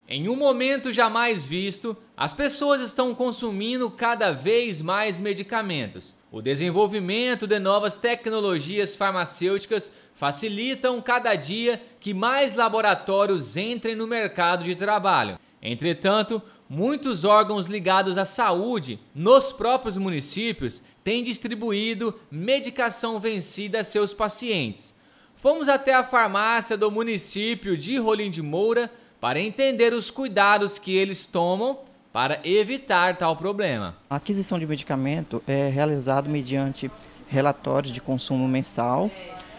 Em um momento jamais visto, as pessoas estão consumindo cada vez mais medicamentos. O desenvolvimento de novas tecnologias farmacêuticas facilitam cada dia que mais laboratórios entrem no mercado de trabalho. Entretanto, muitos órgãos ligados à saúde nos próprios municípios têm distribuído medicação vencida a seus pacientes. Fomos até a farmácia do município de Rolim de Moura para entender os cuidados que eles tomam para evitar tal problema. A aquisição de medicamento é realizado mediante relatórios de consumo mensal.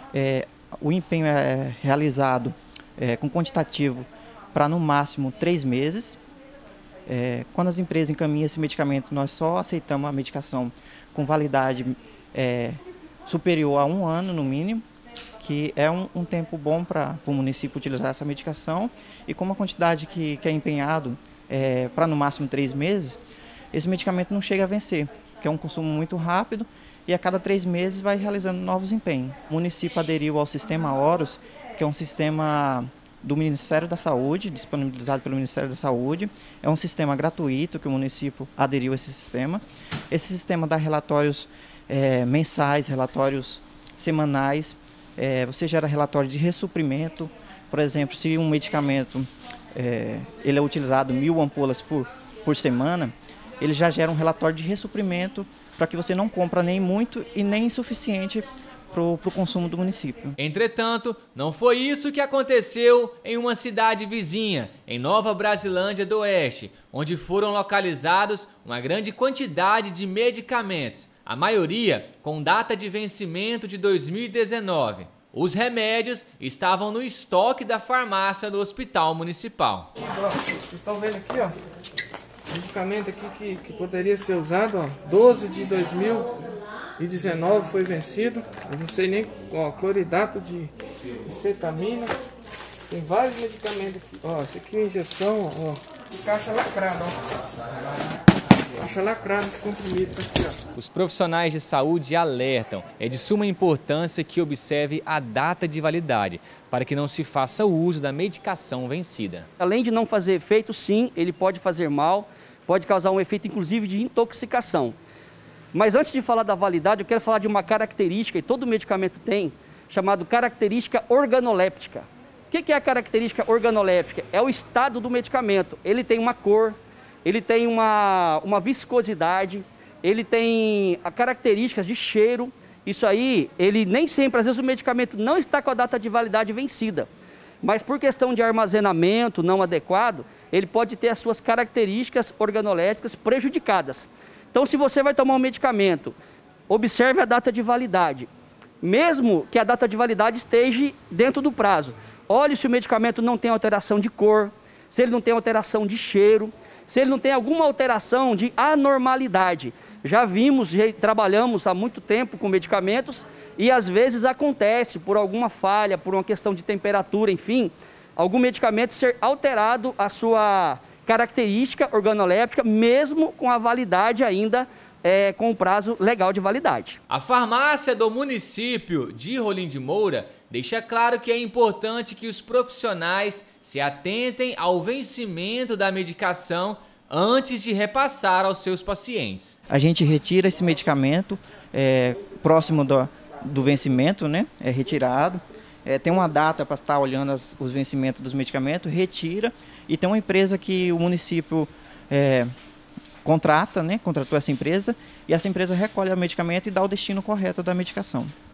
O empenho é realizado com quantitativo para no máximo 3 meses. Quando as empresas encaminham esse medicamento, nós só aceitamos a medicação com validade superior a 1 ano no mínimo, que é um tempo bom para o município utilizar essa medicação, e como a quantidade que é empenhado para no máximo 3 meses, esse medicamento não chega a vencer, que é um consumo muito rápido, e a cada 3 meses vai realizando novos empenhos. O município aderiu ao sistema Horus, que é um sistema do Ministério da Saúde, disponibilizado pelo Ministério da Saúde. É um sistema gratuito que o município aderiu a esse sistema. Esse sistema dá relatórios mensais, relatórios semanais. Você gera relatório de ressuprimento. Por exemplo, se um medicamento ele é utilizado 1000 ampolas por semana, ele já gera um relatório de ressuprimento para que você não compra nem muito e nem insuficiente para o consumo do município. Entretanto, não foi isso que aconteceu em uma cidade vizinha, em Nova Brasilândia do Oeste, onde foram localizados uma grande quantidade de medicamentos, a maioria com data de vencimento de 2019. Os remédios estavam no estoque da farmácia do Hospital Municipal. Vocês estão vendo aqui, ó, medicamento aqui que poderia ser usado, ó, 12 de 2019 foi vencido, eu não sei nem ó, cloridato de cetamina, tem vários medicamentos aqui, ó, esse aqui é injeção, ó, caixa lacrada, ó. Caixa lacrada de comprimido aqui, ó. Os profissionais de saúde alertam, é de suma importância que observe a data de validade, para que não se faça uso da medicação vencida. Além de não fazer efeito, sim, ele pode fazer mal, pode causar um efeito inclusive de intoxicação. Mas antes de falar da validade, eu quero falar de uma característica, e todo medicamento tem, chamado característica organoléptica. O que é a característica organoléptica? É o estado do medicamento. Ele tem uma cor, ele tem uma viscosidade, ele tem características de cheiro. Isso aí, ele nem sempre, às vezes o medicamento não está com a data de validade vencida, mas por questão de armazenamento não adequado, ele pode ter as suas características organolépticas prejudicadas. Então, se você vai tomar um medicamento, observe a data de validade, mesmo que a data de validade esteja dentro do prazo. Olhe se o medicamento não tem alteração de cor, se ele não tem alteração de cheiro, se ele não tem alguma alteração de anormalidade. Já vimos, já trabalhamos há muito tempo com medicamentos e às vezes acontece por alguma falha, por uma questão de temperatura, enfim, algum medicamento ser alterado a sua característica organoléptica, mesmo com a validade ainda com o prazo legal de validade. A farmácia do município de Rolim de Moura deixa claro que é importante que os profissionais se atentem ao vencimento da medicação antes de repassar aos seus pacientes. A gente retira esse medicamento próximo do vencimento, né? É retirado. Tem uma data para estar olhando os vencimentos dos medicamentos, retira, e tem uma empresa que o município contrata, né? Contratou essa empresa, e essa empresa recolhe o medicamento e dá o destino correto da medicação.